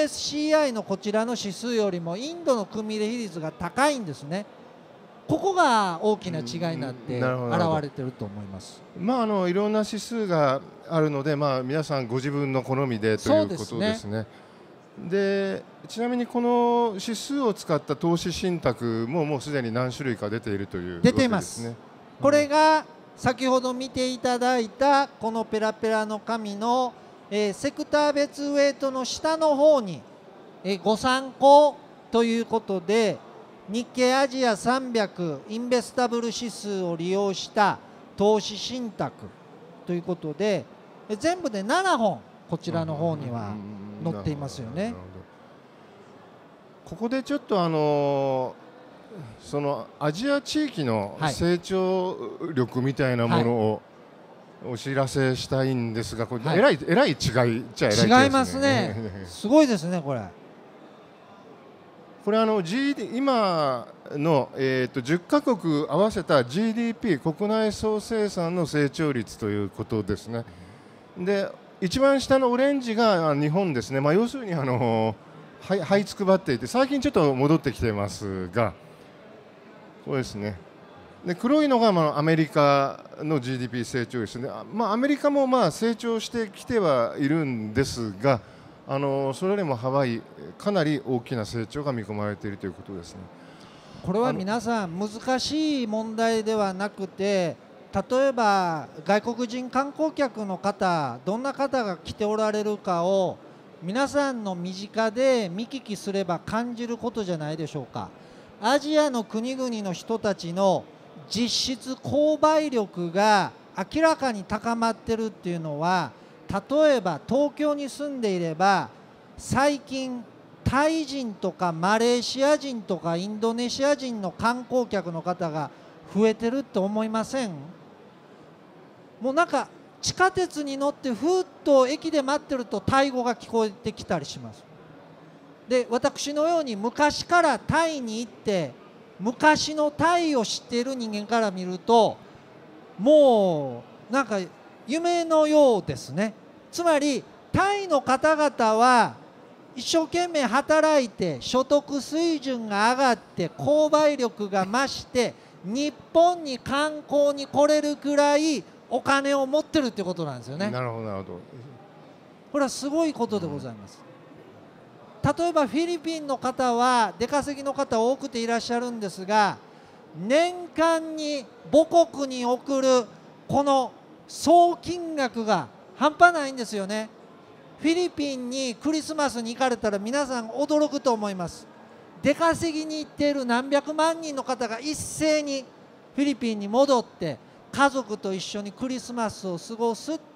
MSCI のこちらの指数よりもインドの組入れ比率が高いんですね。ここが大きな違いになって現れていると思います。 いろんな指数があるので、皆さんご自分の好みでということですね。でちなみにこの指数を使った投資信託ももうすでに何種類か出ているという出ています。これが先ほど見ていただいたこのペラペラの紙のセクター別ウェイトの下の方にご参考ということで、日経アジア300インベスタブル指数を利用した投資信託ということで、全部で7本こちらの方には載っていますよね。 ここでちょっとそのアジア地域の成長力みたいなものをお知らせしたいんですが、これえらい違いっちゃえらい違いですね。 違いますね。すごいですねこれ。 これ今の10カ国合わせた GDP 国内総生産の成長率ということですね。で一番下のオレンジが日本ですね。要するに這いつくばっていて、最近ちょっと戻ってきてますが、これですね。で黒いのがアメリカの GDP 成長率で、アメリカも成長してきてはいるんですが、それよりもかなり大きな成長が見込まれているということですね。 これは皆さん難しい問題ではなくて、例えば外国人観光客の方、どんな方が来ておられるかを皆さんの身近で見聞きすれば感じることじゃないでしょうか。アジアの国々の人たちの実質購買力が明らかに高まってるっていうのは、例えば東京に住んでいれば最近タイ人とかマレーシア人とかインドネシア人の観光客の方が増えてるって思いません？もうなんか地下鉄に乗ってふっと駅で待ってるとタイ語が聞こえてきたりします。で私のように昔からタイに行って昔のタイを知っている人間から見ると、もうなんか夢のようですね。つまりタイの方々は一生懸命働いて所得水準が上がって購買力が増して日本に観光に来れるくらいお金を持ってるってことなんですよね。 なるほどなるほど。 これはすごいことでございます。例えばフィリピンの方は出稼ぎの方多くていらっしゃるんですが、年間に母国に送るこの総金額が半端ないんですよね。フィリピンにクリスマスに行かれたら皆さん驚くと思います。出稼ぎに行っている何百万人の方が一斉にフィリピンに戻って家族と一緒にクリスマスを過ごすっ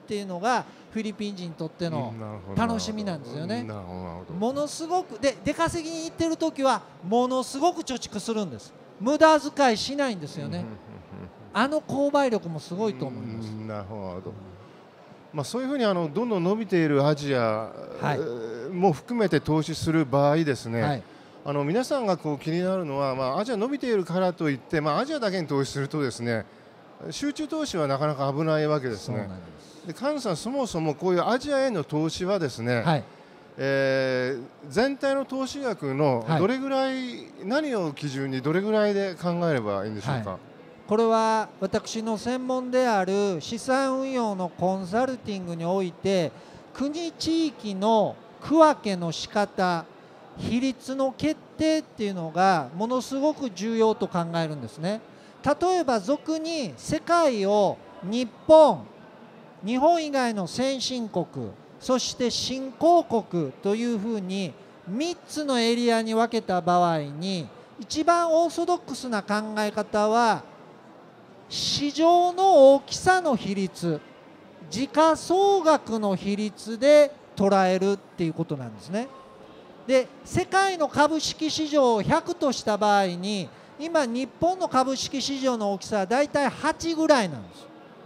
っていうのがフィリピン人にとっての楽しみなんですよね。ものすごくで出稼ぎに行ってる時はものすごく貯蓄するんです。無駄遣いしないんですよね。あの購買力もすごいと思います。 なるほど。そういうふうにどんどん伸びているアジアも含めて投資する場合ですね、皆さんがこう気になるのは、アジア伸びているからといって、アジアだけに投資するとですね、集中投資はなかなか危ないわけですね。で、菅さん、そもそもこういうアジアへの投資はですね、全体の投資額のどれぐらい、何を基準にどれぐらいで考えればいいんでしょうか。 これは私の専門である資産運用のコンサルティングにおいて、国地域の区分けの仕方、比率の決定っていうのがものすごく重要と考えるんですね。例えば俗に世界を日本以外の先進国、そして新興国というふうに3つのエリアに分けた場合に、一番オーソドックスな考え方は市場の大きさの比率、時価総額の比率で捉えるっていうことなんですね。で、世界の株式市場を100とした場合に、今日本の株式市場の大きさはだいたい8ぐらいなんです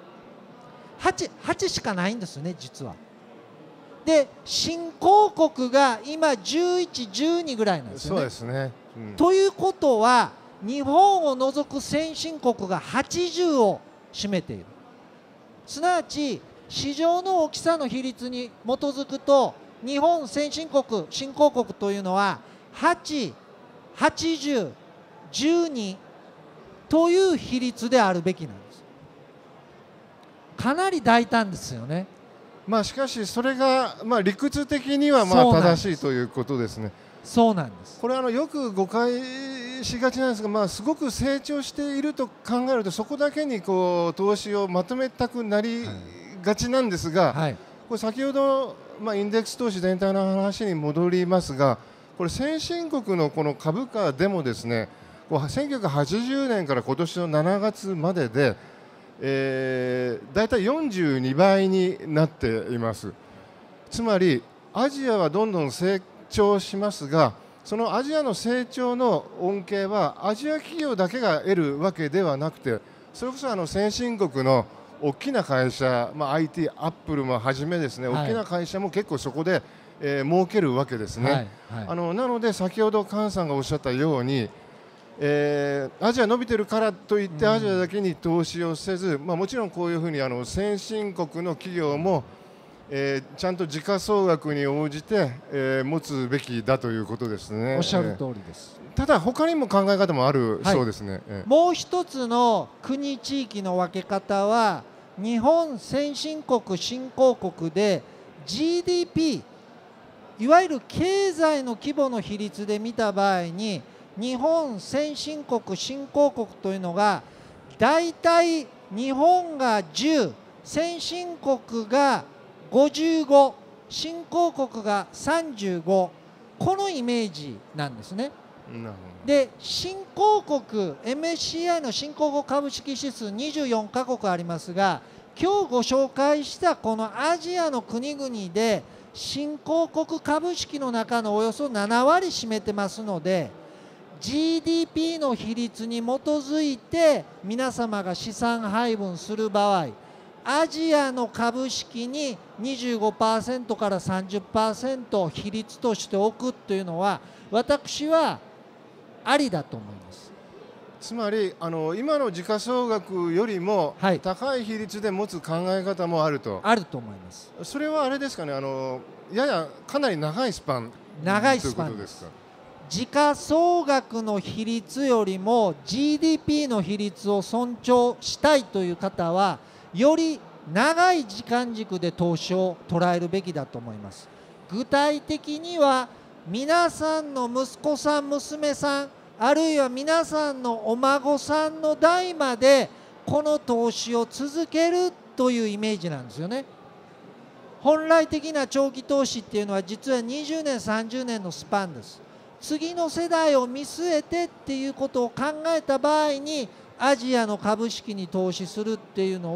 。8しかないんですね、実は。で、新興国が今11、12ぐらいなんですよね。 そうですね。 ということは日本を除く先進国が80を占めている。すなわち市場の大きさの比率に基づくと、日本先進国新興国というのは8、80、12という比率であるべきなんです。かなり大胆ですよね。 しかしそれが理屈的には正しいということですね。 そうなんです。 これよく誤解しがちなんですが、すごく成長していると考えると、そこだけにこう投資をまとめたくなりがちなんですが、これ先ほど、インデックス投資全体の話に戻りますが、これ先進国のこの株価でもですね、1980年から今年の7月までで、だいたい42倍になっています。つまりアジアはどんどん成長しますが、そのアジアの成長の恩恵はアジア企業だけが得るわけではなくて、それこそ先進国の大きな会社、IT、アップルもはじめですね、大きな会社も結構そこで、儲けるわけですね。なので先ほど菅さんがおっしゃったように、アジア伸びてるからといってアジアだけに投資をせず、もちろんこういうふうに先進国の企業もちゃんと時価総額に応じて、持つべきだということですね。 おっしゃる通りです。 ただ他にも考え方もあるそうですね。 もう一つの国地域の分け方は、日本先進国新興国で GDP、 いわゆる経済の規模の比率で見た場合に、日本先進国新興国というのがだいたい日本が10、先進国が55、新興国が35、このイメージなんですね。で、新興国 MSCI の新興国株式指数24カ国ありますが、今日ご紹介したこのアジアの国々で新興国株式の中のおよそ7割占めてますので、 GDP の比率に基づいて皆様が資産配分する場合、アジアの株式に 25% から 30% 比率として置くというのは、私はありだと思います。 つまり今の時価総額よりも高い比率で持つ考え方もあると。 あると思います。 それはあれですかね、ややかなり長いスパン長いスパンです。時価総額の比率よりも GDP の比率を尊重したいという方は、より長い時間軸で投資を捉えるべきだと思います。具体的には皆さんの息子さん娘さん、あるいは皆さんのお孫さんの代までこの投資を続けるというイメージなんですよね。本来的な長期投資っていうのは実は20年30年のスパンです。次の世代を見据えてっていうことを考えた場合に、アジアの株式に投資するっていうのは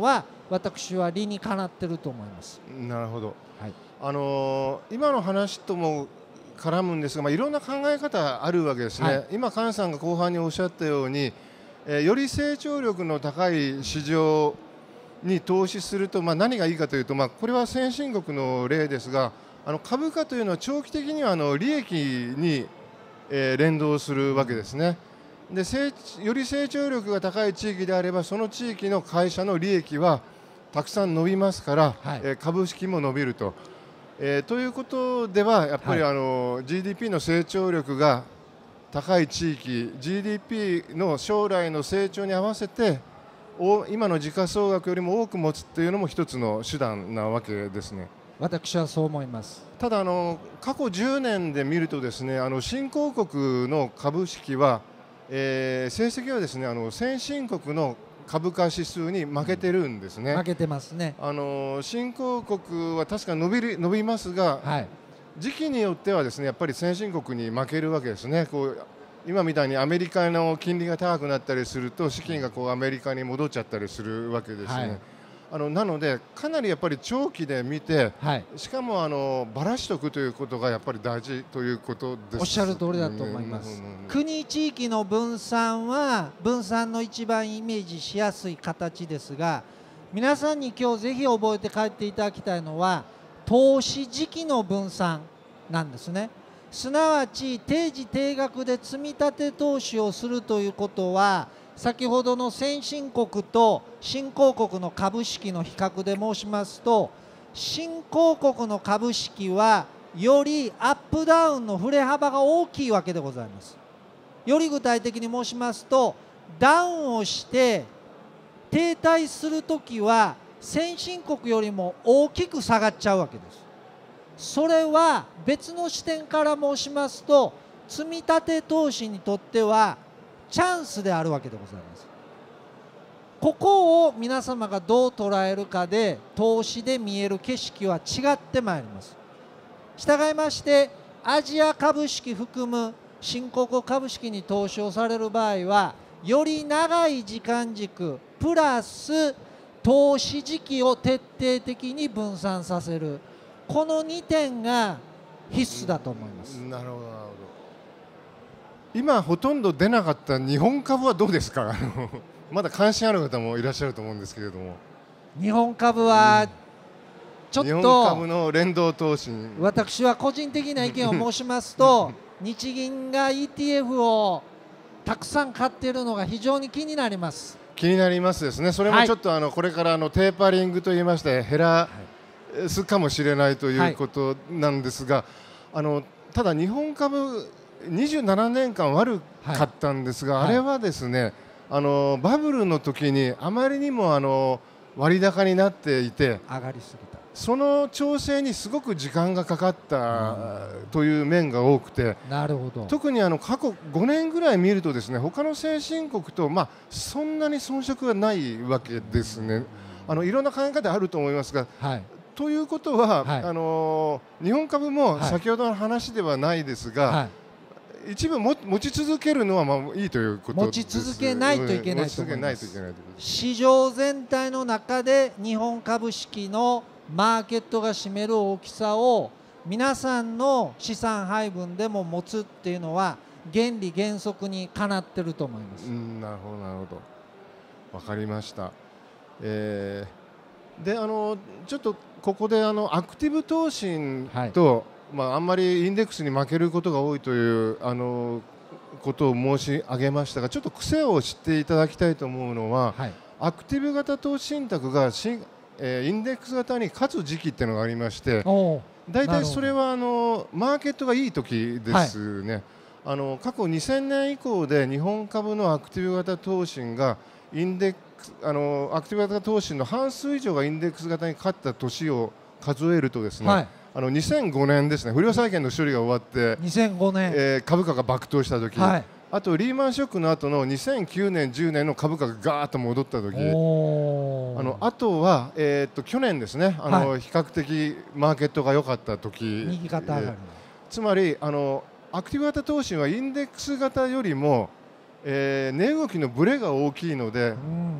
私は理にかなってると思います。 なるほど。 はい、 今の話とも絡むんですが、いろんな考え方あるわけですね。 はい、 今菅さんが後半におっしゃったように、より成長力の高い市場に投資すると、何がいいかというと、これは先進国の例ですが、株価というのは長期的には利益に、連動するわけですね。で、より成長力が高い地域であれば、その地域の会社の利益はたくさん伸びますから、 はい、 株式も伸びると。ということではやっぱり、GDP の成長力が高い地域 GDP の将来の成長に合わせて今の時価総額よりも多く持つというのも一つの手段なわけですね。 私はそう思います。 ただ過去10年で見るとですね、新興国の株式は、成績はですね先進国の株価指数に負けてるんですね。 負けてますね。 新興国は確か伸びますが、 はい、 時期によってはですねやっぱり先進国に負けるわけですね。今みたいにアメリカの金利が高くなったりすると資金がアメリカに戻っちゃったりするわけですね。なのでかなりやっぱり長期で見て、 はい、 しかもばらしておくということがやっぱり大事ということです。 おっしゃる通りだと思います。国地域の分散は分散の一番イメージしやすい形ですが、皆さんに今日ぜひ覚えて帰っていただきたいのは投資時期の分散なんですね。すなわち定時定額で積み立て投資をするということは、先ほどの先進国と新興国の株式の比較で申しますと、新興国の株式はよりアップダウンの振れ幅が大きいわけでございます。より具体的に申しますと、ダウンをして停滞するときは先進国よりも大きく下がっちゃうわけです。それは別の視点から申しますと、積み立て投資にとってはチャンスであるわけでございます。ここを皆様がどう捉えるかで投資で見える景色は違ってまいります。従いましてアジア株式含む新興国株式に投資をされる場合は、より長い時間軸プラス投資時期を徹底的に分散させる、この2点が必須だと思います。 なるほど、なるほど。今ほとんど出なかった日本株はどうですか？まだ関心ある方もいらっしゃると思うんですけれども。 日本株はちょっと、 日本株の連動投資に私は個人的な意見を申しますと日銀が ETF をたくさん買っているのが非常に気になります。 気になりますですね。それもちょっとこれからテーパリングといいまして減らすかもしれないということなんですが、ただ日本株27年間悪かったんですが、あれはですねバブルの時にあまりにも割高になっていて上がりすぎた、 その調整にすごく時間がかかったという面が多くて、 なるほど。 特に過去5年ぐらい見るとですね他の先進国とそんなに遜色がないわけですね。いろんな考え方あると思いますが、 はい、 ということは、日本株も先ほどの話ではないですが、一部持ち続けるのはいいということです。 持ち続けないといけないと思います。 持ち続けないといけないということです。 市場全体の中で日本株式のマーケットが占める大きさを皆さんの資産配分でも持つっていうのは原理原則にかなってると思います。 なるほど、なるほど、わかりました。でちょっとここでアクティブ投信と、あんまりインデックスに負けることが多いということを申し上げましたが、ちょっと癖を知っていただきたいと思うのは、アクティブ型投資信託がインデックス型に勝つ時期っていうのがありまして、大体それはマーケットがいい時ですね。過去2000年以降で日本株のアクティブ型投信がアクティブ型投資の半数以上がインデックス型に勝った年を数えるとですね、2005年ですね、不良債権の処理が終わって 2005年、 株価が爆投した時、あとリーマンショックの後の2009年10年の株価がガーッと戻った時、あとは、去年ですね、比較的マーケットが良かった時、 右肩上がり、 つまりアクティブ型投資はインデックス型よりも値動きのブレが大きいので、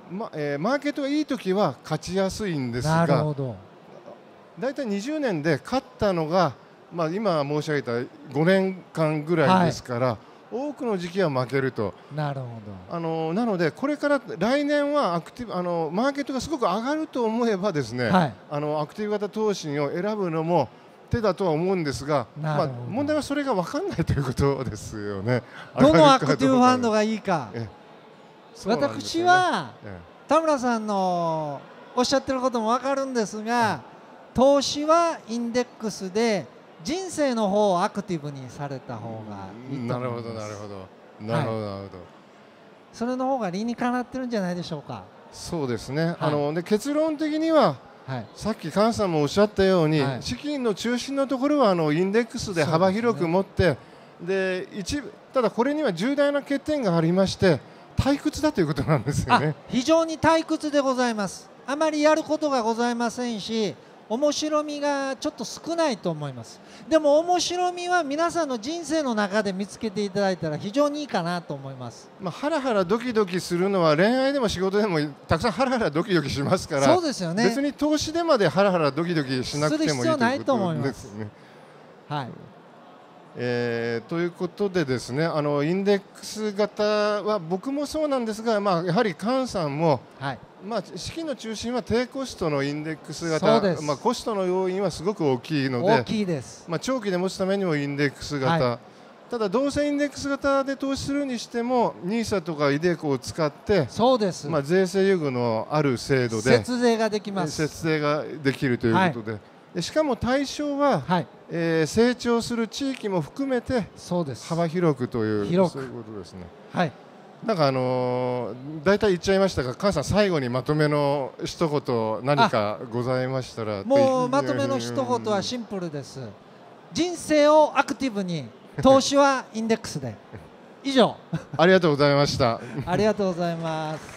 マーケットがいい時は勝ちやすいんですなるが、 ほど。 だいたい20年で勝ったのが、今申し上げた5年間ぐらいですから、多くの時期は負けると。 なるほど。 なのでこれから来年はマーケットがすごく上がると思えばですね、 はい、 アクティブ型投資を選ぶのも手だとは思うんですが、問題はそれが分かんないということですよね。 どのアクティブファンドがいいか。私は田村さんのおっしゃってることも分かるんですが、投資はインデックスで人生の方をアクティブにされた方がいいと思います。 なるほどなるほどなるほどなるほど。 それの方が理にかなってるんじゃないでしょうか。 そうですね。で結論的には、さっき菅さんもおっしゃったように、資金の中心のところはインデックスで幅広く持って、ただこれには重大な欠点がありまして、退屈だということなんですよね。 非常に退屈でございます。あまりやることがございませんし、面白みがちょっと少ないと思います。でも面白みは皆さんの人生の中で見つけていただいたら非常にいいかなと思います。 ハラハラドキドキするのは恋愛でも仕事でもたくさんハラハラドキドキしますから、 そうですよね。 別に投資でまでハラハラドキドキしなくてもいいということですね。 はい。 ということでですね、インデックス型は僕もそうなんですが、やはり菅さんも、資金の中心は低コストのインデックス型、コストの要因はすごく大きいので、 大きいです。 長期で持つためにもインデックス型、ただどうせインデックス型で投資するにしても NISA とかiDeCoを使って、 そうです、 税制優遇のある制度で節税ができます。 節税ができるということで、しかも対象は、成長する地域も含めて幅広くというそういうことですね。なんか大体言っちゃいましたが、菅さん最後にまとめの一言何かございましたら。 もうまとめの一言はシンプルです。人生をアクティブに、投資はインデックスで。以上。 ありがとうございました。 ありがとうございます。